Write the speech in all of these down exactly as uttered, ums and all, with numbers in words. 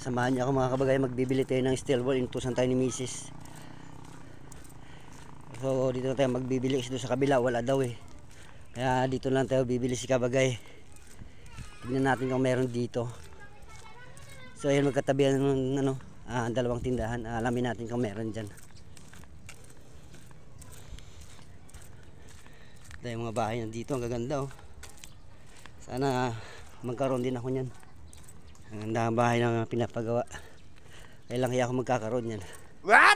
Samahan niyo ako mga kabagay, magbibili tayo ng steel wool. Inutusan tayo ni misis. So dito na tayo magbibili kasi doon sa kabila wala daw eh. Kaya dito lang tayo bibili si kabagay. Tignan natin kung meron dito. So ayan, magkatabihan ng ano, ah, dalawang tindahan. Ah, alamin natin kung meron dyan. Ito yung mga bahay nandito, ang gaganda oh. Sana magkaroon din ako niyan. Ang ganda ang bahay na pinapagawa. Kailang kaya ako magkakaroon niyan. What?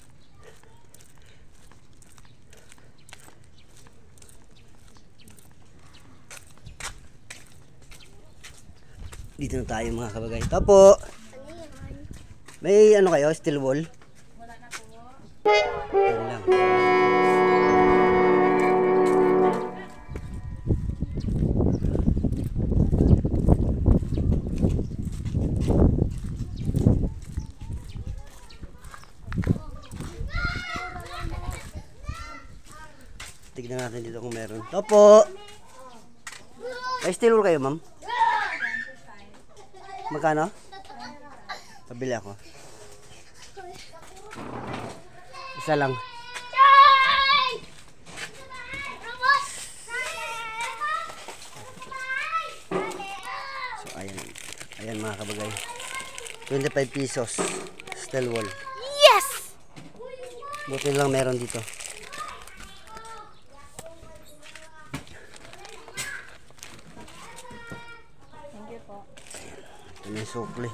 Dito na tayo mga kabagay. Ito po. May ano kayo, steel wool? Wala na po. Yan lang. Tignan natin dito kung meron. Ito po. May steel wool kayo, ma'am? Magkano? Pabili ako. Isa lang. So ayan. Ayan mga kabagay. twenty-five pesos. Steel wool. Yes! Buti lang meron dito. Thank you po. Ito na yung sukli.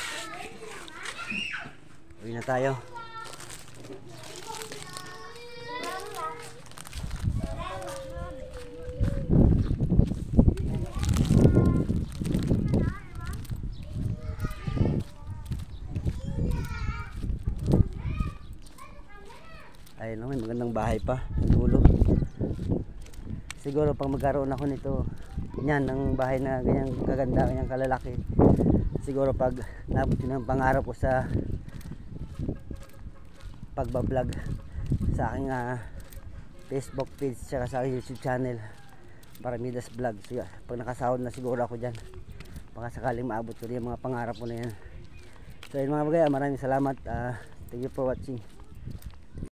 Uwi na tayo. Ayun lang, may magandang bahay pa sa dulo. Siguro pag magkaroon ako nito yan, ng bahay na ganyang kaganda, ganyang kalalaki, siguro pag nabot yun ang pangarap ko sa pagbablog sa aking uh, Facebook page tsaka sa aking YouTube channel, Paramidas Vlog. So yeah, pag nakasahod na siguro ako dyan, baka sakaling maabot ko rin yung mga pangarap ko na yan. So yun mga bagay, maraming salamat. uh, thank you for watching.